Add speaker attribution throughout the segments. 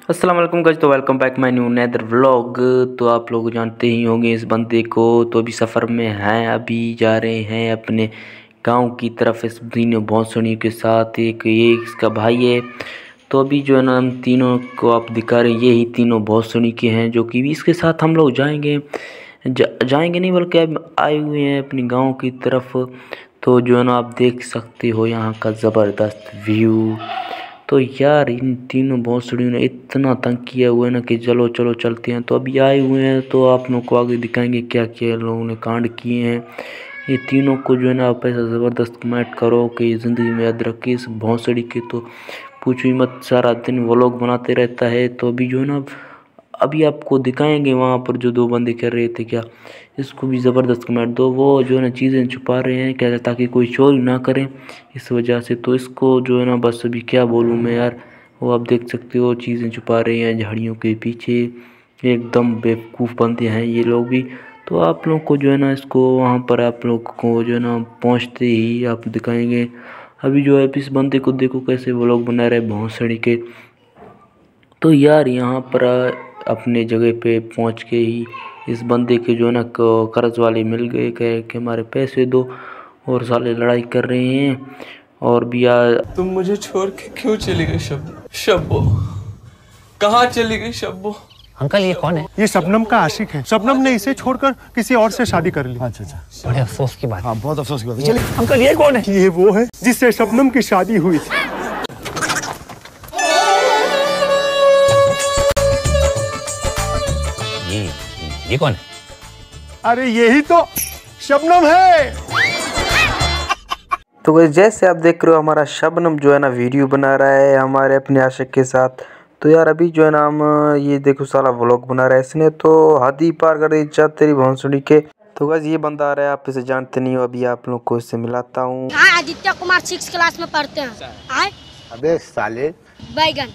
Speaker 1: अस्सलाम वालेकुम गाइस, तो welcome back my new another vlog. तो आप लोग जानते ही होंगे इस बंदे को। तो अभी सफ़र में हैं, अभी जा रहे हैं अपने गांव की तरफ इस तीनों भोंसड़ियों के साथ। एक ये इसका भाई है। तो अभी जो है ना हम तीनों को आप दिखा रहे हैं, ये ही तीनों भोंसड़ी के हैं जो कि इसके साथ हम लोग जाएंगे। जाएंगे नहीं बल्कि अब आए हुए हैं अपनी गाँव की तरफ। तो जो है ना आप देख सकते हो यहाँ का ज़बरदस्त व्यू। तो यार इन तीनों भोंसड़ियों ने इतना तंग किया हुआ है ना कि चलो चलो चलते हैं। तो अभी आए हुए हैं तो आप लोगों को आगे दिखाएंगे क्या क्या लोगों ने कांड किए हैं। ये तीनों को जो है ना आप ऐसा ज़बरदस्त कमेंट करो कि ज़िंदगी में याद रखिए इस भोंसड़ी के। तो पूछो ही मत, सारा दिन व्लॉग बनाते रहता है। तो अभी जो है ना अभी आपको दिखाएंगे वहाँ पर जो दो बंदे कर रहे थे क्या, इसको भी ज़बरदस्त कमेंट दो। वो जो है ना चीज़ें छुपा रहे हैं क्या, ताकि कोई चोरी ना करे इस वजह से। तो इसको जो है ना बस अभी क्या बोलूँ मैं यार, वो आप देख सकते हो चीज़ें छुपा रहे हैं झाड़ियों के पीछे। एकदम बेवकूफ़ बंदे हैं ये लोग भी। तो आप लोग को जो है ना इसको वहाँ पर आप लोग को जो है ना पहुँचते ही आप दिखाएंगे। अभी जो है इस बंदे को देखो कैसे व्लॉग बना रहे भोंसड़ी के। तो यार यहाँ पर अपने जगह पे पहुँच के ही इस बंदे के जो है ना कर्ज वाले मिल गए, कहे कि हमारे पैसे दो, और साले लड़ाई कर रहे हैं। और भी
Speaker 2: तुम मुझे छोड़ के क्यों चली गई शब्बो? कहाँ चली गई शब्बो?
Speaker 3: अंकल ये कौन है?
Speaker 4: ये शबनम का आशिक है। शबनम ने इसे छोड़कर किसी और से शादी कर ली।
Speaker 3: अच्छा, बड़े अफसोस की बात।
Speaker 4: हाँ, बहुत अफसोस की बात।
Speaker 3: चलिए अंकल ये कौन है?
Speaker 4: ये वो है जिससे शबनम की शादी हुई थी।
Speaker 3: ये कौन है?
Speaker 4: अरे यही तो शबनम है।
Speaker 1: तो गाइस जैसे आप देख रहे हो हमारा शबनम जो है ना वीडियो बना रहा है हमारे अपने आशिक के साथ। तो यार अभी जो है ना हम ये देखो साला व्लॉग बना रहा है इसने, तो हद ही पार कर दी जा तेरी भोंसड़ी के। तो गाइस ये बंदा आ रहा है, आप इसे जानते नहीं हो, अभी आप लोग को इससे मिलाता हूँ।
Speaker 5: आदित्य कुमार 6 क्लास में पढ़ते हैं। आए
Speaker 4: अबे साले
Speaker 5: बैगन।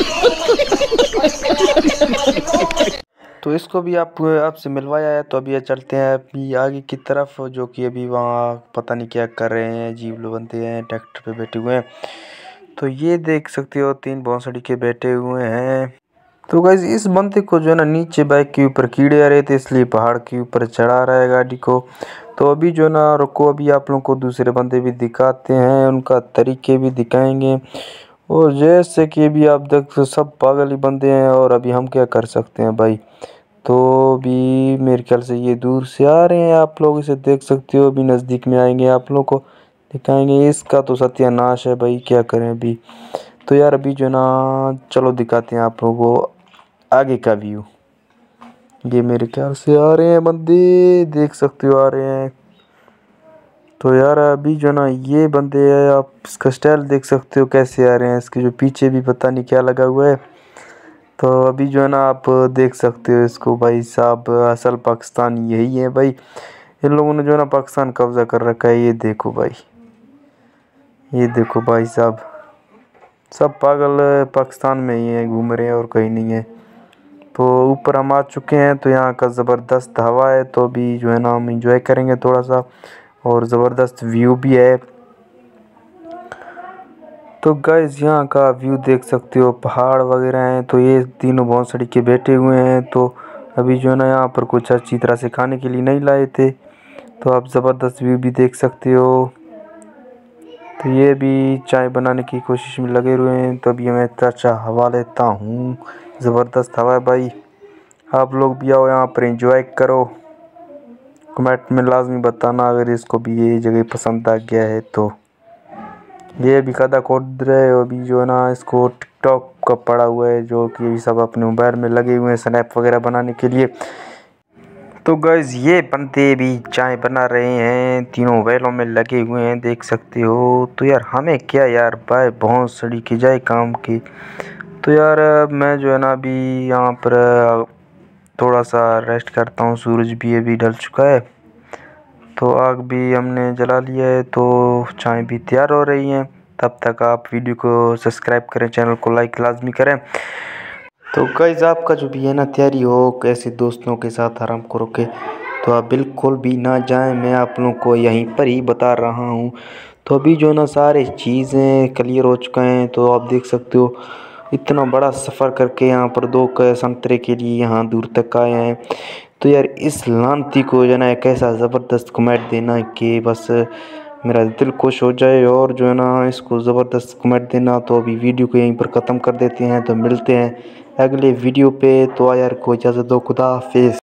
Speaker 1: तो इसको भी आपसे मिलवाया है। तो अभी ये चलते हैं अभी आगे की तरफ, जो कि अभी वहाँ पता नहीं क्या कर रहे हैं, अजीब लोग बनते हैं, ट्रैक्टर पे बैठे हुए हैं। तो ये देख सकते हो 3 भोंसड़ी के बैठे हुए हैं। तो गाइस इस बंदे को जो है ना नीचे बाइक के ऊपर कीड़े आ रहे थे, इसलिए पहाड़ के ऊपर चढ़ा रहा है गाड़ी को। तो अभी जो ना रुको, अभी आप लोगों को दूसरे बंदे भी दिखाते हैं, उनका तरीके भी दिखाएंगे। और जैसे कि अभी आप देख सब पागल ही बंदे हैं, और अभी हम क्या कर सकते हैं भाई। तो भी मेरे ख्याल से ये दूर से आ रहे हैं, आप लोग इसे देख सकते हो। अभी नज़दीक में आएंगे आप लोग को दिखाएंगे। इसका तो सत्यानाश है भाई, क्या करें अभी। तो यार अभी जो ना चलो दिखाते हैं आप लोगों को आगे का व्यू। ये मेरे ख्याल से आ रहे हैं बंदे, देख सकते हो आ रहे हैं। तो यार अभी जो ना ये बंदे हैं, आप इसका स्टाइल देख सकते हो कैसे आ रहे हैं। इसके जो पीछे भी पता नहीं क्या लगा हुआ है। तो अभी जो है ना आप देख सकते हो इसको भाई साहब, असल पाकिस्तान यही है भाई। इन लोगों ने जो है ना पाकिस्तान कब्जा कर रखा है। ये देखो भाई, ये देखो भाई साहब, सब पागल पाकिस्तान में ही हैं, घूम रहे हैं और कहीं नहीं है। तो ऊपर हम आ चुके हैं, तो यहाँ का ज़बरदस्त हवा है। तो अभी जो है ना हम इंजॉय करेंगे थोड़ा सा, और ज़बरदस्त व्यू भी है। तो गाइस यहाँ का व्यू देख सकते हो, पहाड़ वगैरह हैं। तो ये तीनों भोंसड़ी के बैठे हुए हैं। तो अभी जो है ना यहाँ पर कुछ अच्छी तरह से खाने के लिए नहीं लाए थे। तो आप ज़बरदस्त व्यू भी देख सकते हो। तो ये भी चाय बनाने की कोशिश में लगे हुए हैं। तो अभी मैं इतना अच्छा हवा लेता हूँ, ज़बरदस्त हवा है भाई। आप लोग भी आओ यहाँ पर एंजॉय करो। कमेंट में लाजमी बताना अगर इसको भी ये जगह पसंद आ गया है। तो ये भी कदा खोद रहे है। अभी जो है ना इसको टिकटॉक का पड़ा हुआ है, जो कि सब अपने मोबाइल में लगे हुए हैं स्नैप वगैरह बनाने के लिए। तो गाइस ये बंदे भी चाय बना रहे हैं, तीनों मोबाइलों में लगे हुए हैं, देख सकते हो। तो यार हमें क्या यार भाई, भोंसड़ी की जाए काम की। तो यार मैं जो है ना अभी यहाँ पर थोड़ा सा रेस्ट करता हूँ। सूरज भी अभी ढल चुका है, तो आग भी हमने जला लिया है। तो चाय भी तैयार हो रही है। तब तक आप वीडियो को सब्सक्राइब करें, चैनल को लाइक लाजमी करें। तो गाइस आपका जो भी है ना तैयारी हो ऐसे दोस्तों के साथ आराम को रोके, तो आप बिल्कुल भी ना जाएं। मैं आप लोगों को यहीं पर ही बता रहा हूँ। तो अभी जो ना सारे चीज़ें क्लियर हो चुके हैं। तो आप देख सकते हो इतना बड़ा सफ़र करके यहाँ पर 2 संतरे के लिए यहाँ दूर तक आए हैं। तो यार इस लानती को जो है एक ऐसा ज़बरदस्त कमेंट देना कि बस मेरा दिल खुश हो जाए, और जो है ना इसको ज़बरदस्त कमेंट देना। तो अभी वीडियो को यहीं पर ख़त्म कर देते हैं, तो मिलते हैं अगले वीडियो पे। तो यार को इजाज़त दो, खुदा हाफिज़।